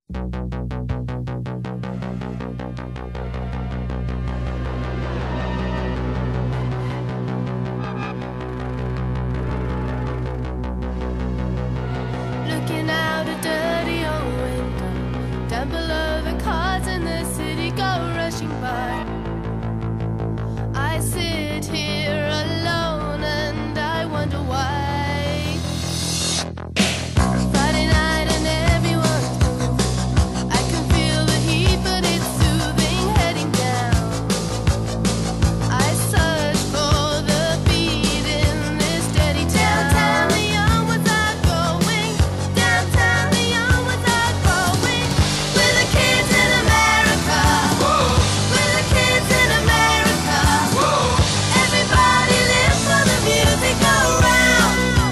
Looking out a dirty old window, down below the cars in the city go rushing by. I sit here alone and I wonder why. Friday night and everyone's moving. I can feel the heat but it's soothing heading down. I search for the beat in this steady town. Downtown the young ones are going. Downtown the young ones are growing. We're the kids in America. We're the kids in America. Everybody lives for the music around.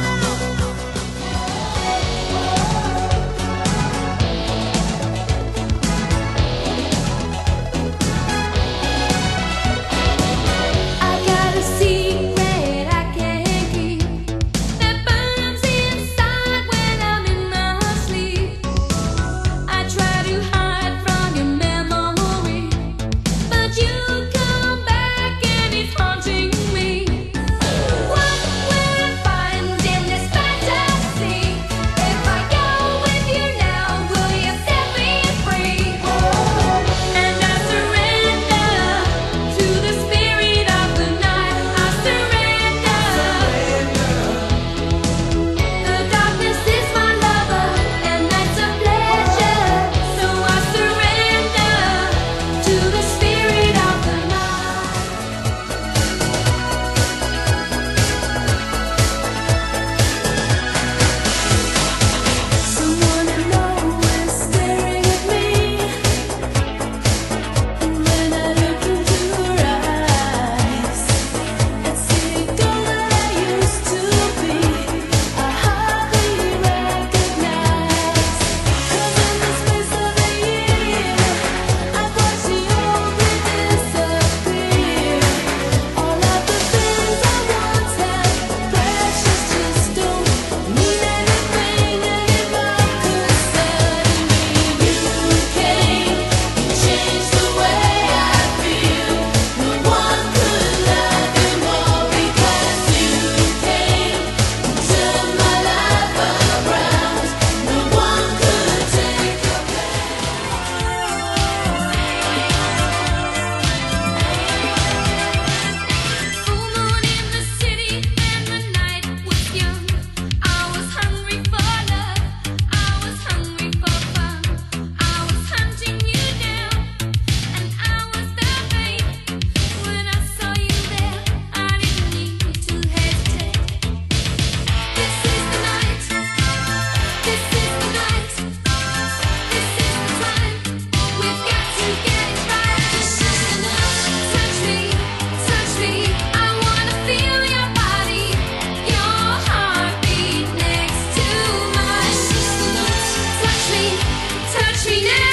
I got a secret I can't keep that burns inside when I'm in my sleep. I try to hide from your memory, but you come back and it's haunting me. What will I find in this fantasy? If I go with you now, will you set me free? And I surrender to the spirit of the night. I surrender. The darkness is my lover, and that's a pleasure. So I surrender to the spirit of the night. Someone I know is staring at me, and when I look into her eyes, it's the girl that I used to be. I hardly recognize, 'cause in the space of a year, I've watched you only disappear. All of the things I once had, precious, just don't mean anything anymore. 'Cause suddenly you came, you changed the way I feel. No one could love you more because you came, turned my life around. No one could take your Full moon in the city and the night was young. I was hungry for love, I was hungry for fun. I was hunting you down, and I was the bait. When I saw you there, I didn't need to hesitate. This is the night, this is the night, this is the time. We've got to get it right. This is the night. Touch me, I wanna feel your body, your heartbeat next to mine. This is the night. Touch me now.